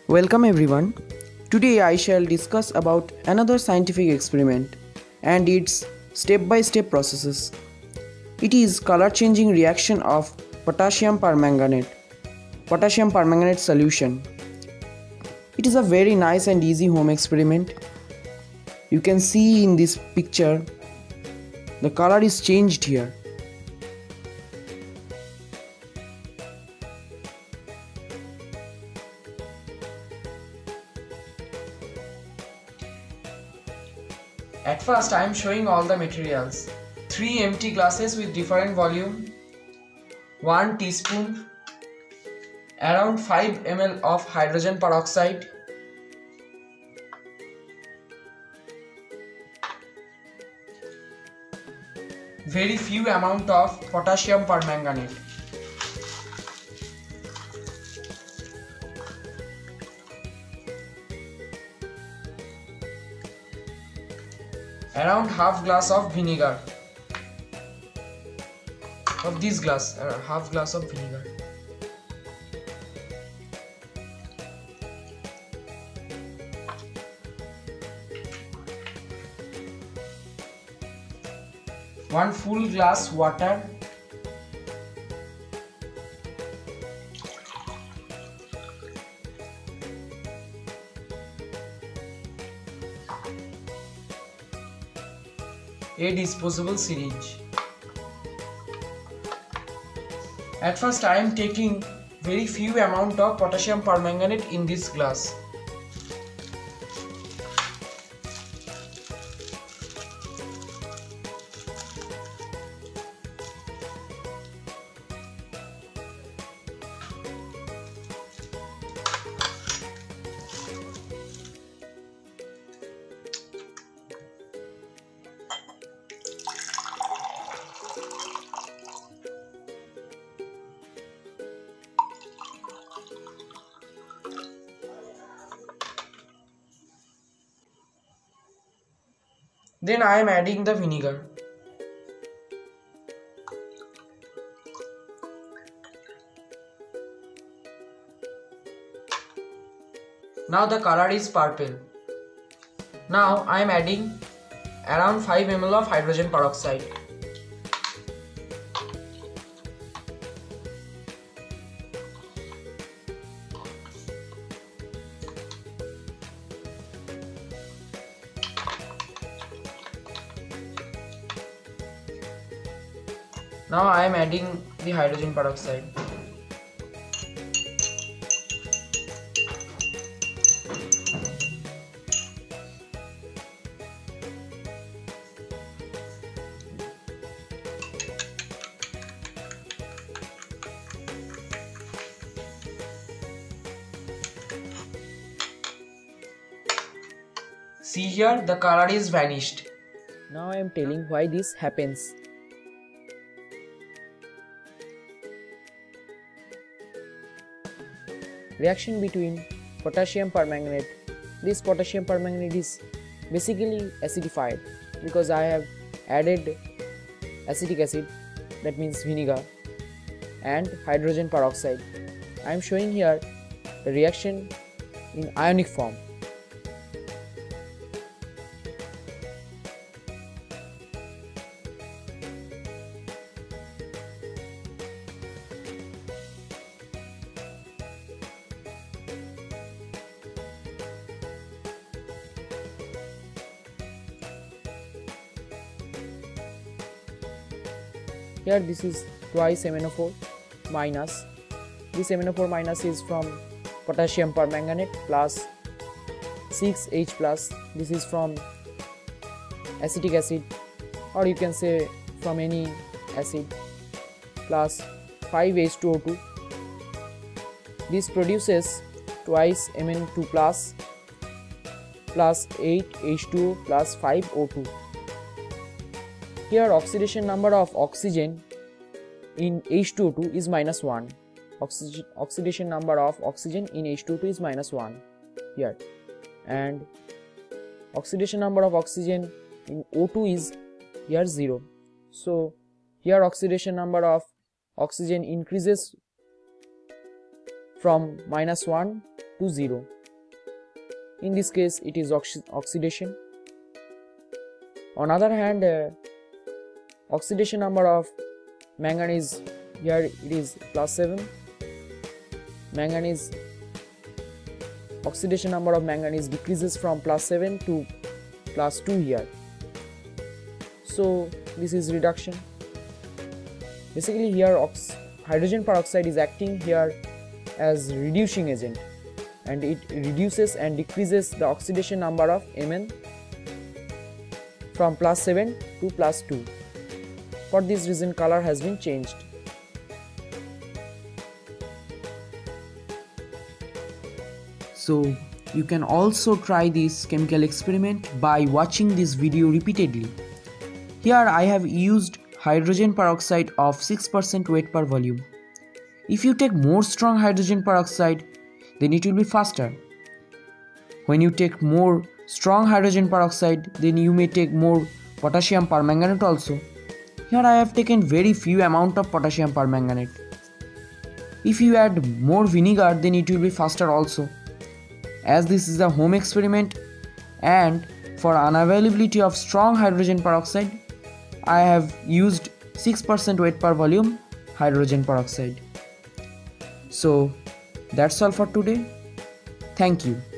Welcome everyone. Today I shall discuss about another scientific experiment and its step-by-step processes. It is color changing reaction of potassium permanganate solution. It is a very nice and easy home experiment. You can see in this picture the color is changed here. At first I am showing all the materials. 3 empty glasses with different volume, 1 teaspoon, around 5 ml of hydrogen peroxide, very few amount of potassium permanganate. Around half glass of vinegar. Of this glass, half glass of vinegar. One full glass water. A disposable syringe. At first I am taking very few amount of potassium permanganate in this glass. Then I am adding the vinegar. Now the color is purple. Now I am adding around 5 ml of hydrogen peroxide. Now I am adding the hydrogen peroxide. See here, the color is vanished. Now I am telling why this happens. Reaction between potassium permanganate. This potassium permanganate is basically acidified because I have added acetic acid, that means vinegar, and hydrogen peroxide. I am showing here the reaction in ionic form. Here this is twice MnO4 minus. This MnO4 minus is from potassium permanganate plus 6H plus. This is from acetic acid, or you can say from any acid, plus 5H2O2. This produces twice Mn2 plus 8H2O plus 5O2. Here oxidation number of oxygen in H2O2 is -1. Oxidation number of oxygen in H2O2 is -1 here, and oxidation number of oxygen in O2 is here 0. So here oxidation number of oxygen increases from -1 to 0. In this case it is oxidation. On other hand, oxidation number of manganese, here it is +7. Manganese, oxidation number of manganese decreases from +7 to +2 here. So this is reduction. Basically here hydrogen peroxide is acting here as reducing agent, and it reduces and decreases the oxidation number of Mn from +7 to +2. For this reason color has been changed. So you can also try this chemical experiment by watching this video repeatedly. Here I have used hydrogen peroxide of 6% weight per volume. If you take more strong hydrogen peroxide, then it will be faster. When you take more strong hydrogen peroxide, then you may take more potassium permanganate also. Here I have taken very few amount of potassium permanganate. If you add more vinegar, then it will be faster also. As this is a home experiment and for unavailability of strong hydrogen peroxide, I have used 6% weight per volume hydrogen peroxide. So that's all for today. Thank you.